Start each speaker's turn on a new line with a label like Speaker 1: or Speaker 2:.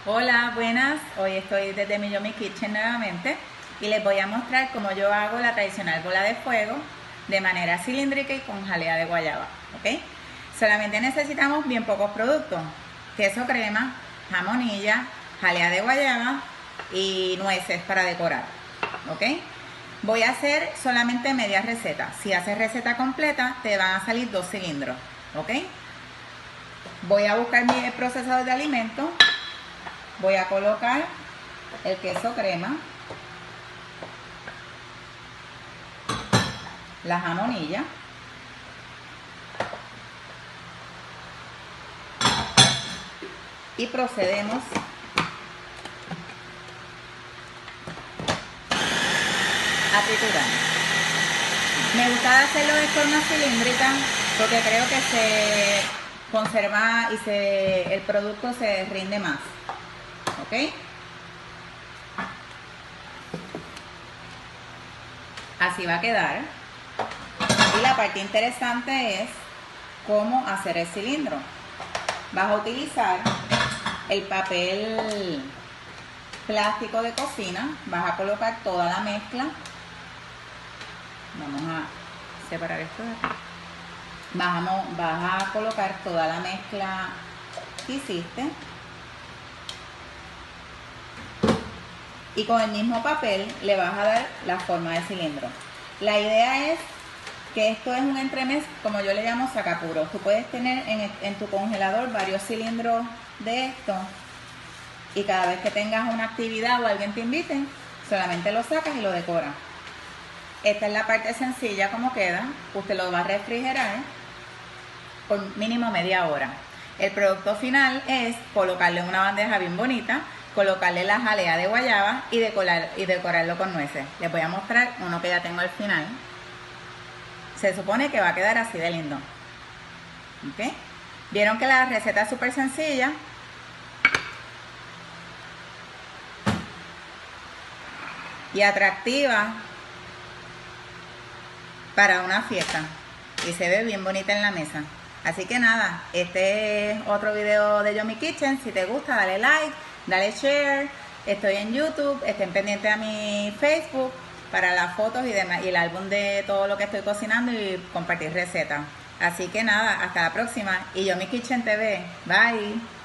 Speaker 1: Hola, buenas. Hoy estoy desde mi Yomi Kitchen nuevamente y les voy a mostrar cómo yo hago la tradicional bola de fuego de manera cilíndrica y con jalea de guayaba, ¿ok? Solamente necesitamos bien pocos productos: queso crema, jamonilla, jalea de guayaba y nueces para decorar, ¿ok? Voy a hacer solamente media receta. Si haces receta completa, te van a salir 2 cilindros, ¿ok? Voy a buscar mi procesador de alimentos. Voy a colocar el queso crema, la jamonilla, y procedemos a triturar. Me gusta hacerlo de forma cilíndrica porque creo que se conserva y el producto se rinde más, ¿ok? Así va a quedar. Y la parte interesante es cómo hacer el cilindro. Vas a utilizar el papel plástico de cocina, vas a colocar toda la mezcla. Vamos a separar esto de aquí. Vas a colocar toda la mezcla que hiciste y con el mismo papel le vas a dar la forma de cilindro. La idea es que esto es un entremés, como yo le llamo sacapuro. Tú puedes tener en tu congelador varios cilindros de esto y cada vez que tengas una actividad o alguien te invite, solamente lo sacas y lo decoras. Esta es la parte sencilla como queda. Usted lo va a refrigerar por mínimo media hora. El producto final es colocarle en una bandeja bien bonita, colocarle la jalea de guayaba y decorarlo con nueces. Les voy a mostrar uno que ya tengo al final. Se supone que va a quedar así de lindo, ¿ok? Vieron que la receta es súper sencilla. Y atractiva para una fiesta. Y se ve bien bonita en la mesa. Así que nada, este es otro video de Yomi Kitchen. Si te gusta, dale like, dale share. Estoy en YouTube, estén pendientes a mi Facebook para las fotos y demás, y el álbum de todo lo que estoy cocinando y compartir recetas. Así que nada, hasta la próxima. Y Yomi Kitchen TV. Bye.